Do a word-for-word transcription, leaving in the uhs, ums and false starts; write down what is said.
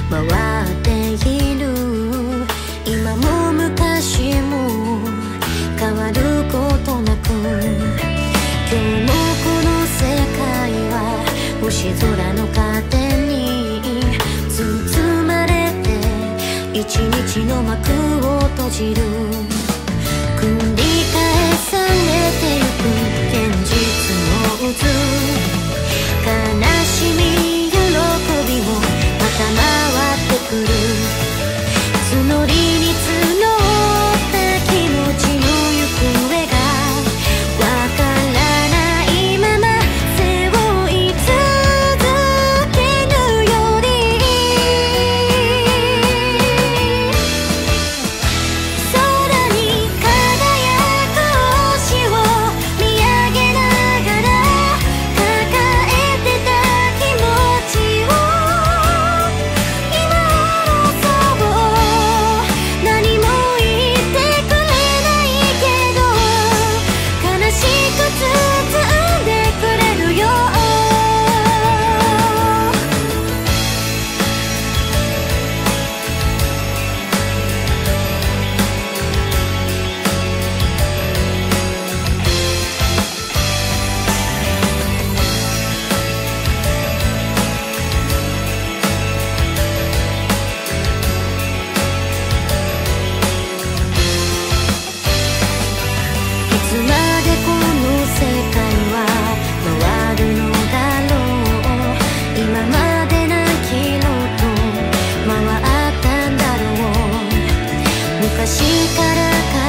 回っている。今も昔も変わることなく、今日もこの世界は星空のカーテンに包まれて一日の幕を閉じる。繰り返されてゆく現実の渦、悲しみ喜びもまた回ってくる。募りに募った気持ちの行方がわからないまま背負い続けるより、空に輝く星を見上げながら抱えてた気持ちを今下ろそう。何も言ってくれないけど悲しく包んでくれるよ。いつまでこの世界は回るのだろう。今まで何キロと回ったんだろう。昔から